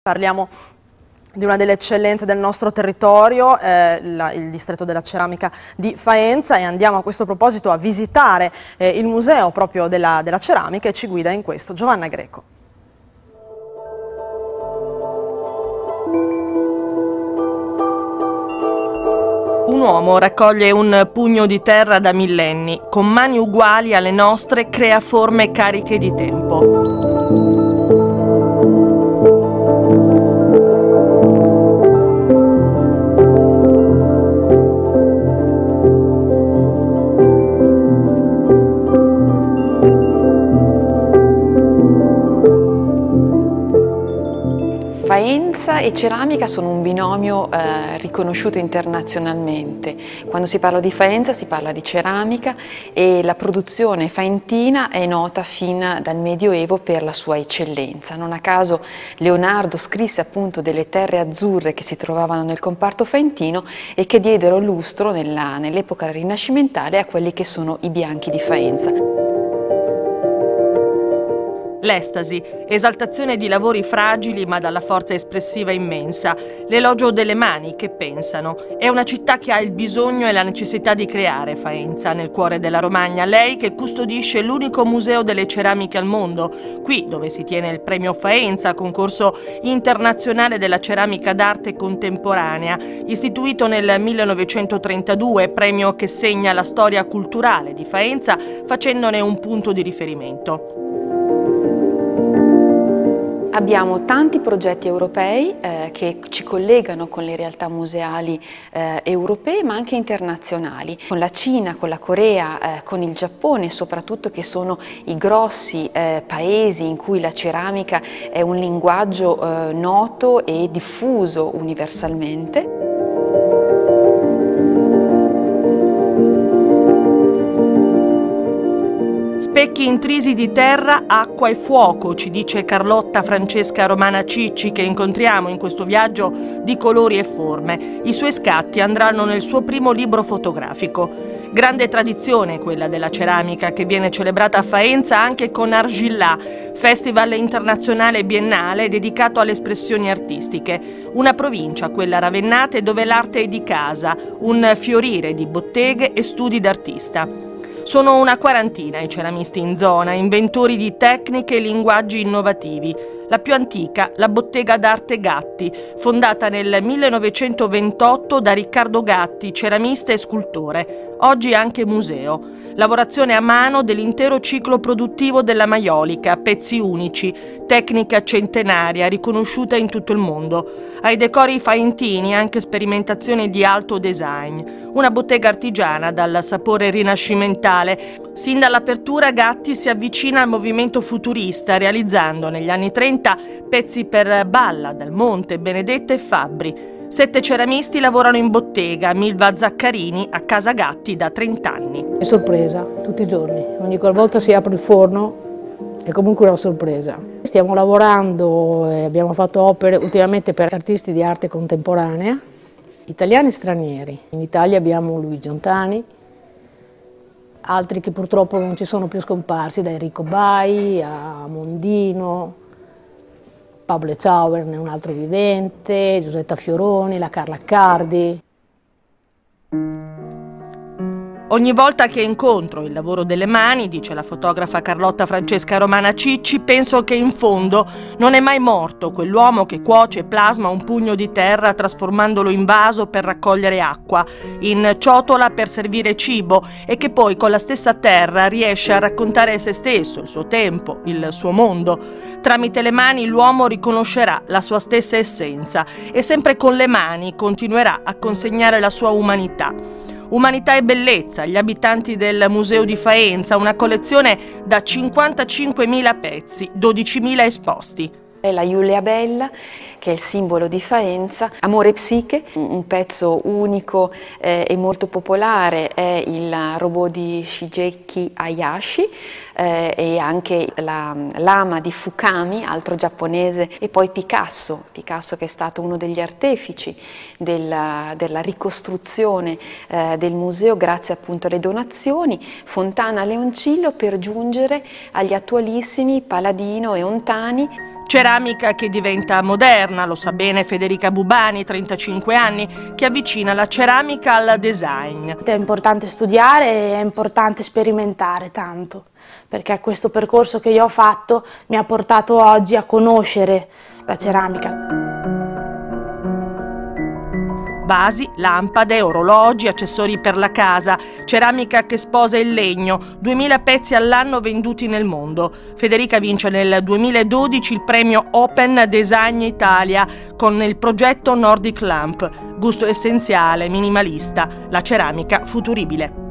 Parliamo di una delle eccellenze del nostro territorio, il distretto della ceramica di Faenza, e andiamo a questo proposito a visitare il museo proprio della ceramica, e ci guida in questo Giovanna Greco. Un uomo raccoglie un pugno di terra da millenni, con mani uguali alle nostre crea forme cariche di tempo. Faenza e ceramica sono un binomio riconosciuto internazionalmente. Quando si parla di Faenza si parla di ceramica, e la produzione faentina è nota fin dal Medioevo per la sua eccellenza. Non a caso Leonardo scrisse appunto delle terre azzurre che si trovavano nel comparto faentino e che diedero lustro nell'epoca rinascimentale a quelli che sono i bianchi di Faenza. L'estasi, esaltazione di lavori fragili ma dalla forza espressiva immensa, l'elogio delle mani che pensano. È una città che ha il bisogno e la necessità di creare Faenza, nel cuore della Romagna, lei che custodisce l'unico museo delle ceramiche al mondo, qui dove si tiene il premio Faenza, concorso internazionale della ceramica d'arte contemporanea, istituito nel 1932, premio che segna la storia culturale di Faenza facendone un punto di riferimento. Abbiamo tanti progetti europei che ci collegano con le realtà museali europee, ma anche internazionali, con la Cina, con la Corea, con il Giappone soprattutto, che sono i grossi paesi in cui la ceramica è un linguaggio noto e diffuso universalmente. Specchi intrisi di terra, acqua e fuoco, ci dice Carlotta Francesca Romana Cicci, che incontriamo in questo viaggio di colori e forme. I suoi scatti andranno nel suo primo libro fotografico. Grande tradizione quella della ceramica, che viene celebrata a Faenza anche con Argillà, festival internazionale biennale dedicato alle espressioni artistiche. Una provincia, quella ravennate, dove l'arte è di casa, un fiorire di botteghe e studi d'artista. Sono una quarantina i ceramisti in zona, inventori di tecniche e linguaggi innovativi. La più antica, la Bottega d'Arte Gatti, fondata nel 1928 da Riccardo Gatti, ceramista e scultore, oggi anche museo. Lavorazione a mano dell'intero ciclo produttivo della maiolica, pezzi unici, tecnica centenaria riconosciuta in tutto il mondo. Ai decori faentini anche sperimentazione di alto design. Una bottega artigiana dal sapore rinascimentale. Sin dall'apertura Gatti si avvicina al movimento futurista, realizzando negli anni 30 pezzi per Balla, Dal Monte, Benedetta e Fabbri. 7 ceramisti lavorano in bottega, Milva Zaccarini a Casa Gatti da 30 anni. È sorpresa, tutti i giorni, ogni qualvolta si apre il forno è comunque una sorpresa. Stiamo lavorando, abbiamo fatto opere ultimamente per artisti di arte contemporanea, italiani e stranieri. In Italia abbiamo Luigi Ontani, altri che purtroppo non ci sono più scomparsi, da Enrico Bai a Mondino, Pablo Echauer, un altro vivente, Giusetta Fioroni, la Carla Accardi. Ogni volta che incontro il lavoro delle mani, dice la fotografa Carlotta Francesca Romana Cicci, penso che in fondo non è mai morto quell'uomo che cuoce e plasma un pugno di terra trasformandolo in vaso per raccogliere acqua, in ciotola per servire cibo, e che poi con la stessa terra riesce a raccontare se stesso, il suo tempo, il suo mondo. Tramite le mani l'uomo riconoscerà la sua stessa essenza e sempre con le mani continuerà a consegnare la sua umanità. Umanità e bellezza, gli abitanti del Museo di Faenza, una collezione da 55.000 pezzi, 12.000 esposti. È la Iulia Bella, che è il simbolo di Faenza. Amore e Psiche, un pezzo unico e molto popolare, è il robot di Shigeki Hayashi e anche la lama di Fukami, altro giapponese, e poi Picasso che è stato uno degli artefici della ricostruzione del museo grazie appunto alle donazioni, Fontana Leoncillo, per giungere agli attualissimi Paladino e Ontani. Ceramica che diventa moderna, lo sa bene Federica Bubani, 35 anni, che avvicina la ceramica al design. È importante studiare e è importante sperimentare tanto, perché questo percorso che io ho fatto mi ha portato oggi a conoscere la ceramica. Vasi, lampade, orologi, accessori per la casa, ceramica che sposa il legno, 2000 pezzi all'anno venduti nel mondo. Federica vince nel 2012 il premio Open Design Italia con il progetto Nordic Lamp, gusto essenziale, minimalista, la ceramica futuribile.